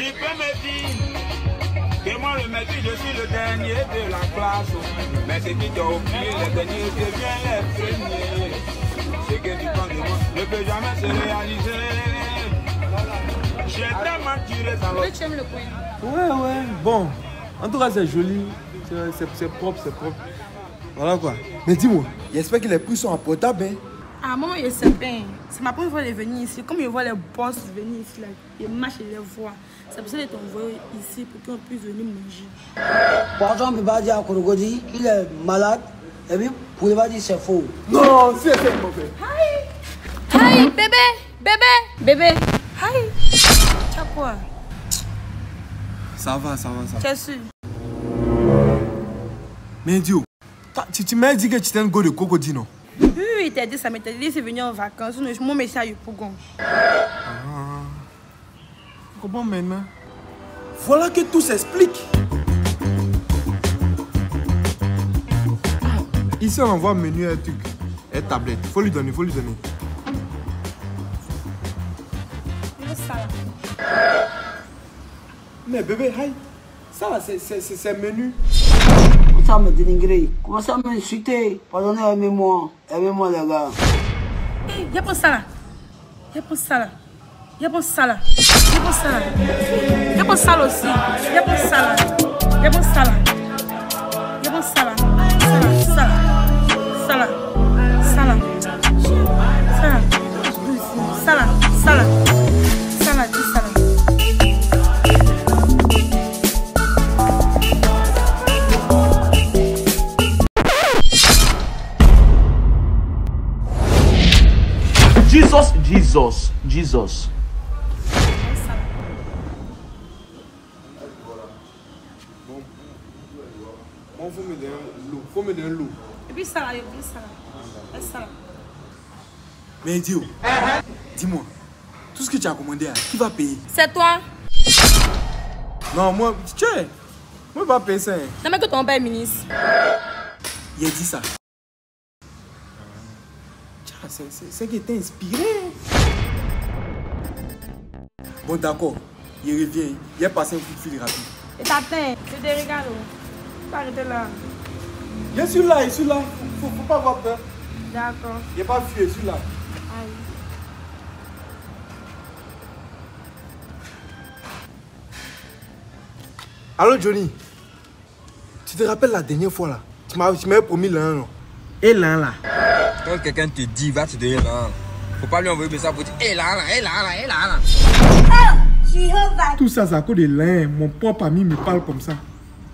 tu peux me dire que moi le maître, je suis le dernier de la classe. Mais c'est qui t'a oublié, les derniers deviennent les premiers. Ce que tu penses de moi ne peut jamais se réaliser. J'ai tellement tiré dans l'autre. Tu aimes le coin? Ouais. Bon, en tout cas, c'est joli. C'est propre, Voilà quoi. Mais dis-moi, j'espère que les prix sont apportables. Hein? Ah, maman, je sais bien. C'est ma première fois de venir ici. Comme je vois les boss venir ici, là, je marche et les vois. C'est pour ça que je t'ai envoyé ici pour qu'on puisse venir manger. Par exemple, on ne peut pas dire à Korogodi qu'il est malade. Et puis, pour ne pas dire c'est faux. Non, c'est mauvais. Hi, bébé. Hi. Tu as quoi? Ça va. Tu es sûr? Mais Dio, tu m'as dit que tu étais un gars de Cocody, non? Oui, il t'a dit ça, mais il t'a dit c'est venu en vacances. Mon message est pour Gon. Comment maintenant? Voilà que tout s'explique. Ici, on envoie menu un truc, une tablette. Faut lui donner. Mais bébé, hi. Ça là, c'est menu. Ça me dénigrer. Comment ça m'insulter? Pardonnez, aimez-moi, les gars. Y'a pas ça là. Y'a pas ça aussi. Jesus. Bon, faut me donner l'eau. Et puis ça là, ça là. Mais Dio, dis-moi, tout ce que tu as commandé, qui va payer? C'est toi. Non, moi, tu sais, moi je vais pas payer ça. Non mais que ton père est ministre. Il a dit ça. C'est qu'il t'a inspiré. Bon d'accord, il revient, il a passé un coup de fil rapide. Et t'attends, c'est des regards. Tu peux arrêter là. Je suis là, faut pas avoir peur. D'accord. Il n'est pas fui, je suis là. Aïe. Allô Johnny, tu te rappelles la dernière fois là? Tu m'avais promis l'un non? Et l'un là? Quand quelqu'un te dit va te donner l'un, faut pas lui envoyer ça pour dire hé là. Tout ça c'est à cause de l'un, mon propre ami me parle comme ça.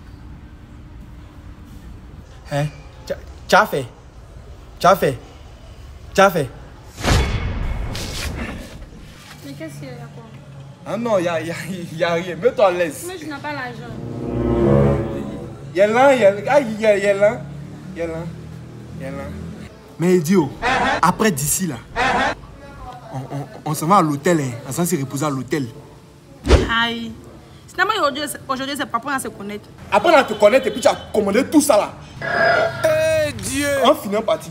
Hein? Tu as fait? Mais qu'est-ce qu'il y a quoi? Ah non, y a rien, mets-toi à l'aise. Mais je n'ai pas l'argent. Il y a l'un. Mais idiot, après d'ici là, on s'en va à l'hôtel, hein. On s'en s'est reposer à l'hôtel. Aïe. Finalement, aujourd'hui, c'est pas pour se connaître. Après on te connaître et puis tu as commandé tout ça là. Eh Dieu! En finant parti.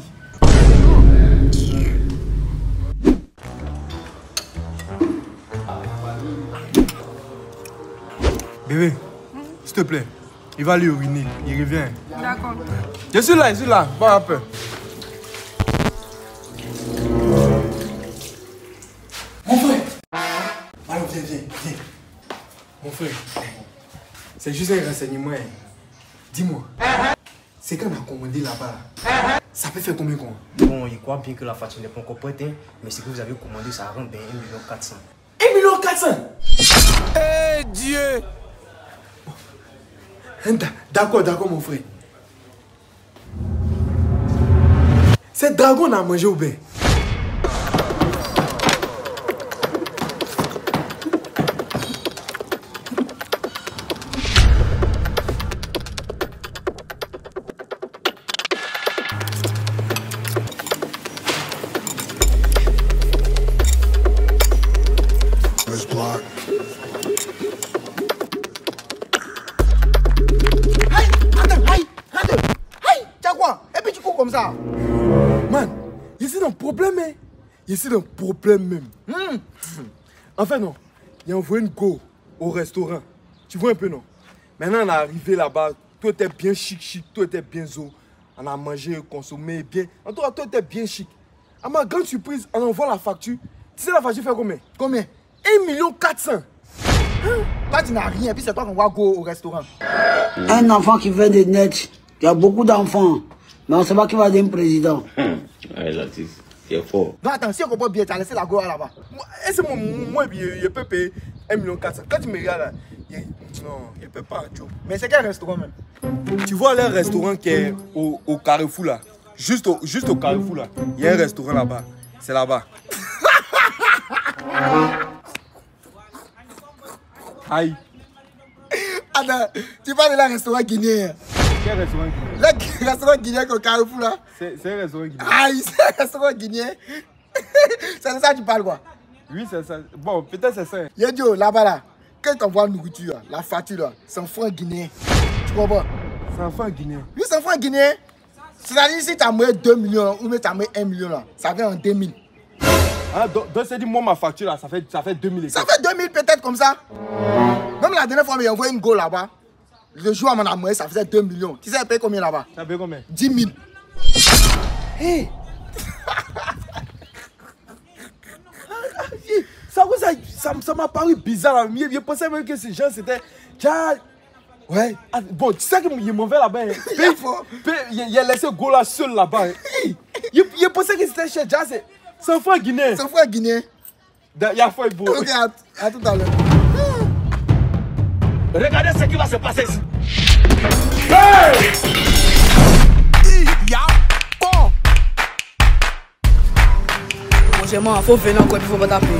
Bébé, s'il te plaît, il va aller uriner, il revient. D'accord. Je suis là, pas peur. Mon frère! Alors viens. Mon frère, c'est juste un renseignement. Dis-moi, c'est qu'on a commandé là-bas, ça peut faire combien quoi? Bon, je crois bien que la facture n'est pas encore prête, hein, mais ce que vous avez commandé, ça rentre bien 1 400 000. 1 400 000? Eh Dieu! D'accord mon frère. C'est dragon a mangé au bain. Comme ça. Man, ici dans le problème, hein. Ici dans le problème même. Enfin non, il a envoyé une go au restaurant. Tu vois un peu, non? Maintenant, on est arrivé là-bas. Tout était bien chic, tout était bien zo. On a mangé, consommé bien. En tout cas, tout était bien chic. À ma grande surprise, on envoie la facture. Tu sais, la facture fait combien? Combien? 1 400 000. Toi, tu n'as rien, puis c'est toi qu'on va go au restaurant. Un enfant qui vient de naître, il y a beaucoup d'enfants, mais on ne sait pas qui va devenir président. Ouais, Latif, c'est fort. Donc attends, si on comprend bien, tu as laissé la go là-bas. Est-ce que moi, je peux payer 1 400 000? Quand tu me regardes là, non, il ne peut pas. Mais c'est quel restaurant même? Tu vois le restaurant qui est au Carrefour là, juste au Carrefour là, il y a un restaurant là-bas. C'est là-bas. Aïe. Attends, tu parles de la restaurant guinéen. Quel restaurant guinéen? Le restaurant guinéen au Carrefour là. C'est un restaurant guinéen. Aïe, c'est un restaurant guinéen. C'est de ça que tu parles quoi? Oui, c'est ça. Bon, peut-être c'est ça. Yo, là-bas là, quand tu envoies la nourriture, la facture là, c'est un franc guinéen. Tu comprends? C'est un franc guinéen. Oui, c'est un franc guinéen. C'est-à-dire si tu as moins 2 millions là, ou même tu as moins 1 million là, ça vient en 2000. Ah, donc c'est dit, moi ma facture là, ça fait 2000. Ça fait 2000 peut-être comme ça. Même la dernière fois, j'ai envoyé une go là-bas. Le jour à mon amour, ça faisait 2 millions. Tu sais, elle paye combien là-bas? Ça paye combien? 10 000. Hey! Ça m'a paru bizarre. Je pensais même que ces gens c'était. Ouais. Bon, tu sais qu'il est mauvais là-bas. Il a laissé Gola seul là-bas. Il pensait que c'était chez Jazz. C'est un frère guinéen. C'est un frère guinéen. Il y a foi beau. Ok, à tout à l'heure. Regardez ce qui va se passer ici. Hey! Franchement, il faut venir encore, il faut pas taper.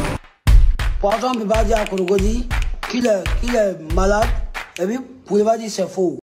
Pourtant, on ne peut pas dire à Korogodi qu'il est malade, et puis, vous pouvez pas dire c'est faux.